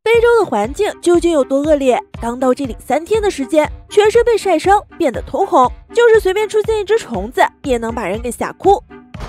非洲的环境究竟有多恶劣？刚到这里3天的时间，全身被晒伤，变得通红，就是随便出现一只虫子，也能把人给吓哭。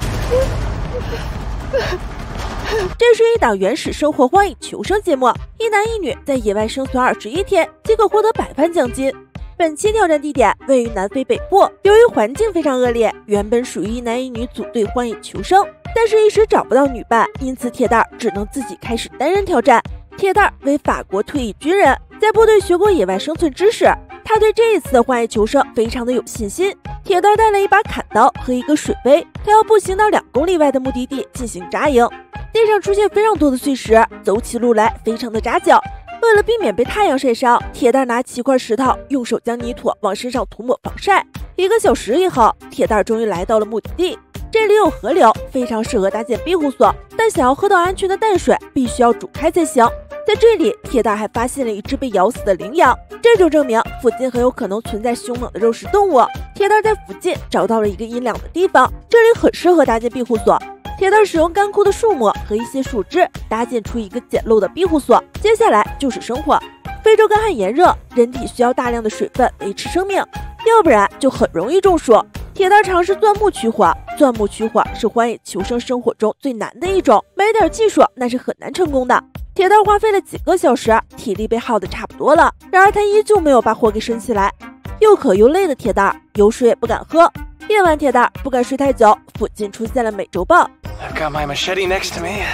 这是一档原始生活荒野求生节目，一男一女在野外生存21天，即可获得100万奖金。本期挑战地点位于南非北部，由于环境非常恶劣，原本属于一男一女组队荒野求生，但是一时找不到女伴，因此铁蛋只能自己开始单人挑战。铁蛋为法国退役军人，在部队学过野外生存知识，他对这一次的荒野求生非常的有信心。铁蛋带了一把砍刀和一个水杯，他要步行到2公里外的目的地进行扎营。地上出现非常多的碎石，走起路来非常的扎脚。为了避免被太阳晒伤，铁蛋拿起一块石头，用手将泥土往身上涂抹防晒。1个小时以后，铁蛋终于来到了目的地。这里有河流，非常适合搭建庇护所，但想要喝到安全的淡水，必须要煮开才行。在这里，铁蛋还发现了一只被咬死的羚羊，这就证明附近很有可能存在凶猛的肉食动物。铁蛋在附近找到了一个阴凉的地方，这里很适合搭建庇护所。铁蛋使用干枯的树木和一些树枝搭建出一个简陋的庇护所，接下来就是生活。非洲干旱炎热，人体需要大量的水分维持生命，要不然就很容易中暑。铁蛋尝试钻木取火，钻木取火是荒野求生生活中最难的一种，没点技术那是很难成功的。铁蛋花费了几个小时，体力被耗得差不多了，然而他依旧没有把火给升起来。又渴又累的铁蛋有水也不敢喝。夜晚，铁蛋不敢睡太久，附近出现了美洲豹。 I've got my machete next to me.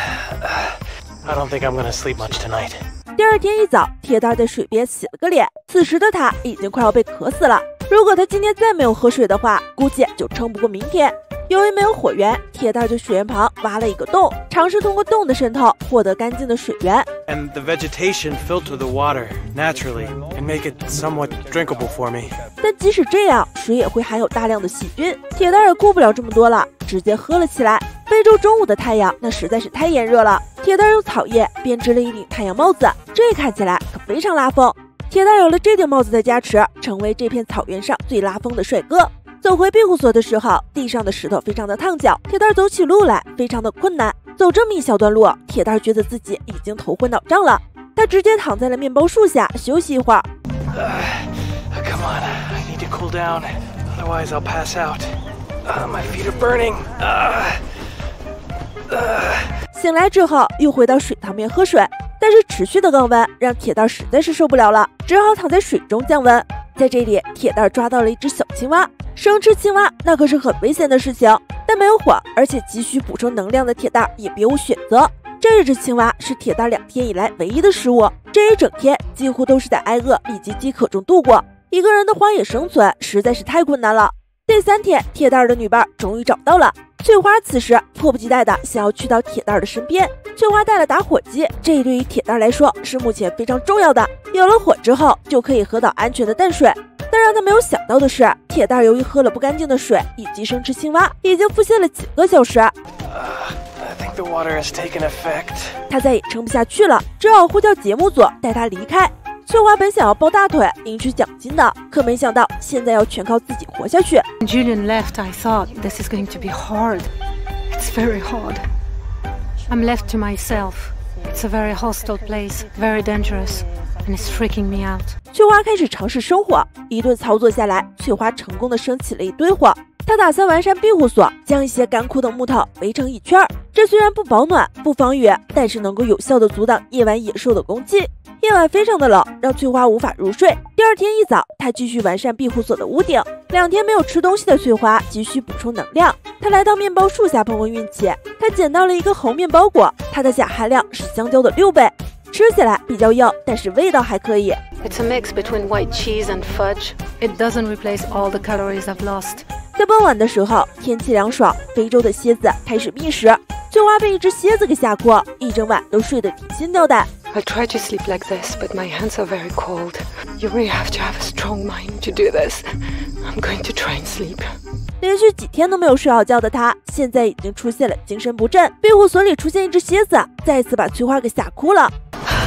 I don't think I'm gonna sleep much tonight. 第二天一早，铁蛋在水边洗了个脸，此时的他已经快要被渴死了。如果他今天再没有喝水的话，估计就撑不过明天。由于没有火源，铁蛋在水源旁挖了一个洞，尝试通过洞的渗透获得干净的水源。 And the vegetation filter the water naturally and make it somewhat drinkable for me. 但即使这样，水也会含有大量的细菌。铁蛋也顾不了这么多了，直接喝了起来。非洲中午的太阳那实在是太炎热了，铁蛋用草叶编织了一顶太阳帽子，这看起来可非常拉风。铁蛋有了这顶帽子的加持，成为这片草原上最拉风的帅哥。走回庇护所的时候，地上的石头非常的烫脚，铁蛋走起路来非常的困难。走这么一小段路，铁蛋觉得自己已经头昏脑胀了，他直接躺在了面包树下休息一会儿。 Come on, I need to cool down, otherwise I'll pass out. My feet are burning. 醒来之后，又回到水塘边喝水，但是持续的高温让铁蛋实在是受不了了，只好躺在水中降温。在这里，铁蛋抓到了一只小青蛙。生吃青蛙那可是很危险的事情，但没有火，而且急需补充能量的铁蛋也别无选择。这只青蛙是铁蛋2天以来唯一的食物，这一整天几乎都是在挨饿以及饥渴中度过。一个人的荒野生存实在是太困难了。第3天，铁蛋的女伴终于找到了。翠花此时迫不及待的想要去到铁蛋的身边。翠花带了打火机，这对于铁蛋来说是目前非常重要的。有了火之后，就可以喝到安全的淡水。但让他没有想到的是，铁蛋由于喝了不干净的水以及生吃青蛙，已经腹泻了几个小时。 I think the water has taken effect. 他再也撑不下去了，只好呼叫节目组带他离开。翠花本想要抱大腿赢取奖金的，可没想到现在要全靠自己活下去。 When Julian left, I thought this is going to be hard. It's very hard. I'm left to myself. It's a very hostile place, very dangerous, and it's freaking me out. 翠花开始尝试生火，一顿操作下来，翠花成功的升起了一堆火。她打算完善庇护所，将一些干枯的木头围成一圈。这虽然不保暖、不防雨，但是能够有效的阻挡夜晚野兽的攻击。夜晚非常的冷，让翠花无法入睡。第二天一早，她继续完善庇护所的屋顶。2天没有吃东西的翠花急需补充能量，她来到面包树下碰碰运气，她捡到了一个猴面包果，它的钾含量是香蕉的6倍，吃起来比较硬，但是味道还可以。 It's a mix between white cheese and fudge. It doesn't replace all the calories I've lost. 在傍晚的时候，天气凉爽，非洲的蝎子开始觅食。翠花被一只蝎子给吓哭，一整晚都睡得提心吊胆。 I try to sleep like this, but my hands are very cold. You really have to have a strong mind to do this. I'm going to try and sleep. 连续几天都没有睡好觉的她，现在已经出现了精神不振。庇护所里出现一只蝎子，再次把翠花给吓哭了。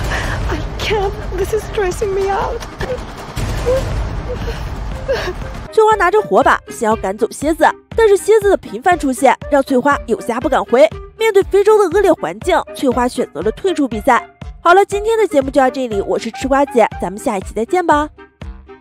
I can't. This is stressing me out. 翠花拿着火把想要赶走蝎子，但是蝎子的频繁出现让翠花有家不敢回。面对非洲的恶劣环境，翠花选择了退出比赛。 好了，今天的节目就到这里，我是吃瓜姐，咱们下一期再见吧。